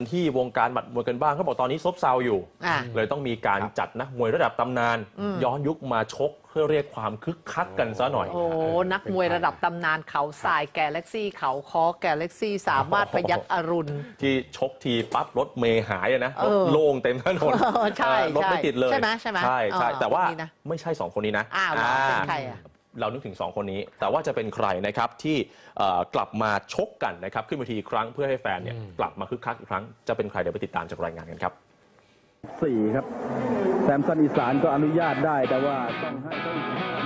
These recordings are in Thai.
ที่วงการหมัดมวยกันบ้างเขาบอกตอนนี้ซบเซาอยู่เลยต้องมีการจัดนักมวยระดับตำนานย้อนยุคมาชกเพื่อเรียกความคึกคักกันซะหน่อยโอ้นักมวยระดับตำนานเขาทรายแกเล็กซี่เขาคอแกเล็กซี่สามารถพยัคฆ์อรุณที่ชกทีปั๊บรถเมย์หายนะรถโล่งเต็มถนนรถไม่ติดเลยใช่ไหมใช่แต่ว่าไม่ใช่2คนนี้นะเป็นใครอ่ะเรานึกถึง2คนนี้แต่ว่าจะเป็นใครนะครับที่กลับมาชกกันนะครับขึ้นเวทีครั้งเพื่อให้แฟนเนี่ยกลับมาคึกคักอีกครั้งจะเป็นใครเดี๋ยวไปติดตามจากรายงานกันครับ 4ครับแซมสันอีสานก็อนุญาตได้แต่ว่าต้องให้ต้อง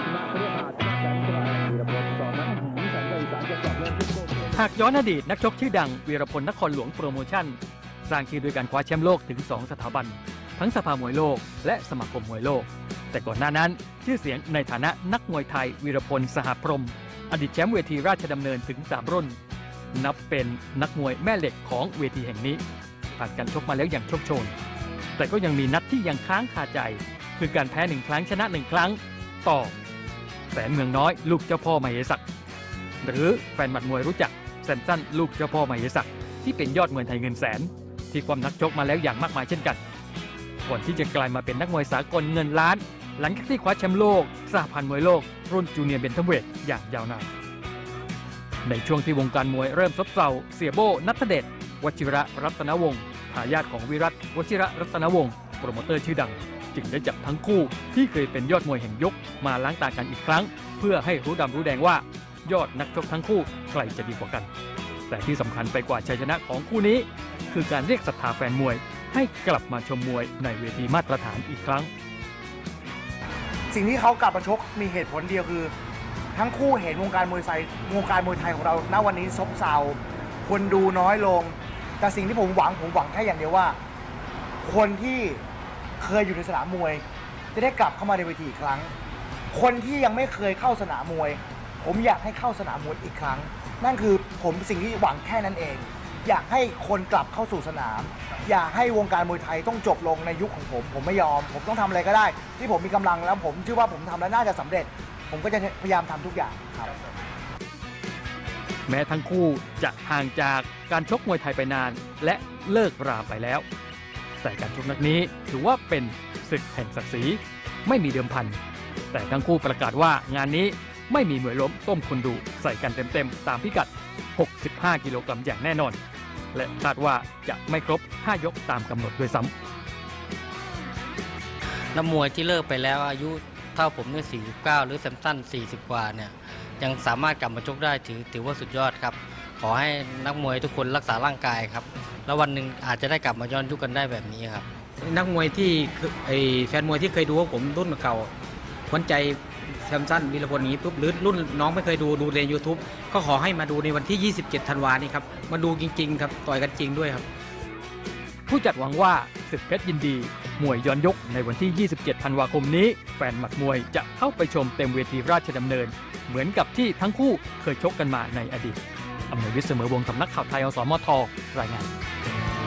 หากย้อนอดีตนักชกชื่อดังวีรพลนครหลวงโปรโมชั่นสร้างชื่อด้วยการคว้าแชมป์โลกถึง2สถาบันทั้งสภามวยโลกและสมาคมมวยโลกแต่ก่อนหน้านั้นชื่อเสียงในฐานะนักมวยไทยวีรพลสหพรหมอดีตแชมป์เวทีราชดำเนินถึง3รุ่นนับเป็นนักมวยแม่เหล็กของเวทีแห่งนี้ผ่านการชกมาแล้วอย่างโชคโชนแต่ก็ยังมีนัดที่ยังค้างคาใจคือการแพ้1ครั้งชนะ1ครั้งต่อแสนเมืองน้อยลูกเจ้าพ่อมเหศักดิ์หรือแฟนหมัดมวยรู้จักแซมสันลูกเจ้าพ่อมเหศักดิ์ที่เป็นยอดมวยไทยเงินแสนที่ความนักชกมาแล้วอย่างมากมายเช่นกันก่อนที่จะกลายมาเป็นนักมวยสากลเงินล้านหลังจากที่คว้าแชมป์โลกสหพันธ์มวยโลกรุ่นจูเนียร์เบนทัมเวทอย่างยาวนานในช่วงที่วงการมวยเริ่มซบเซาเสียโบ้ณัฐเดชวชิระรัตนวงศ์ทายาทของวิรัตวชิระรัตนวงศ์โปรโมเตอร์ชื่อดังจึงได้จับทั้งคู่ที่เคยเป็นยอดมวยแห่งยุคมาล้างตากันอีกครั้งเพื่อให้รู้ดำรู้แดงว่ายอดนักชกทั้งคู่ใครจะดีกว่ากันแต่ที่สำคัญไปกว่าชัยชนะของคู่นี้คือการเรียกศรัทธาแฟนมวยให้กลับมาชมมวยในเวทีมาตรฐานอีกครั้งสิ่งที่เขากลับมาชกมีเหตุผลเดียวคือทั้งคู่เห็นวงการมวยไทยของเราณวันนี้ซบเซาคนดูน้อยลงแต่สิ่งที่ผมหวังแค่อย่างเดียวว่าคนที่เคยอยู่ในสนามมวยจะได้กลับเข้ามาในเวทีอีกครั้งคนที่ยังไม่เคยเข้าสนามมวยผมอยากให้เข้าสนามมวยอีกครั้งนั่นคือผมสิ่งที่หวังแค่นั้นเองอยากให้คนกลับเข้าสู่สนามอยากให้วงการมวยไทยต้องจบลงในยุคของผมไม่ยอมผมต้องทำอะไรก็ได้ที่ผมมีกำลังแล้วผมเชื่อว่าผมทำแล้วน่าจะสำเร็จผมก็จะพยายามทำทุกอย่างครับแม้ทั้งคู่จะห่างจากการชกมวยไทยไปนานและเลิกราไปแล้วแต่การชกนัดนี้ถือว่าเป็นศึกแห่งศักดิ์ศรีไม่มีเดิมพันแต่ทั้งคู่ประกาศว่างานนี้ไม่มีมวยล้มต้มคนดูใส่กันเต็มๆตามพิกัด65กิโลกรัมอย่างแน่นอนและคาดว่าจะไม่ครบ5ยกตามกำหนดด้วยซ้ำนักมวยที่เลิกไปแล้วอายุเท่าผมเนี่ย49หรือแซมสัน40กว่าเนี่ยยังสามารถกลับมาชกได้ถือว่าสุดยอดครับขอให้นักมวยทุกคนรักษาร่างกายครับแล้ววันหนึ่งอาจจะได้กลับมาย้อนยุคกันได้แบบนี้ครับนักมวยที่แฟนมวยที่เคยดูว่าผมรุ่นเก่าขวัญใจแซมสันวีรพลนี้ปุ๊บหรือรุ่นน้องไม่เคยดูใน YouTube ก็ขอให้มาดูในวันที่27ธันวาคมนี้ครับมาดูจริงๆครับต่อยกันจริงด้วยครับผู้จัดหวังว่าศึกเพชรยินดีมวยย้อนยุคในวันที่27ธันวาคมนี้แฟนหมัดมวยจะเข้าไปชมเต็มเวทีราชดำเนินเหมือนกับที่ทั้งคู่เคยชกกันมาในอดีตอำนวยวิทย์เสมอวงศ์สำนักข่าวไทยอสมทรายงาน